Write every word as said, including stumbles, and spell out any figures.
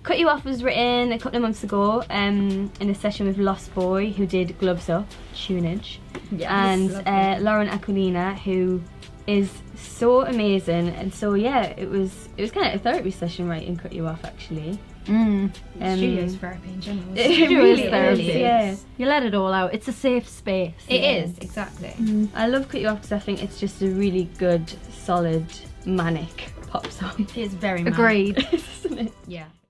Cut You Off was written a couple of months ago um, in a session with Lost Boy, who did Gloves Up, tunage, yes, and uh, Lauren Aquilina, who is so amazing. And so yeah, it was it was kind of a therapy session writing Cut You Off, actually. Mm. Um, Studio's therapy in general. It Studio really is therapy. is, yeah. You let it all out. It's a safe space. It Yeah. is, exactly. Mm. I love Cut You Off because I think it's just a really good, solid, manic pop song. It is very manic. Agreed. Isn't it? Yeah.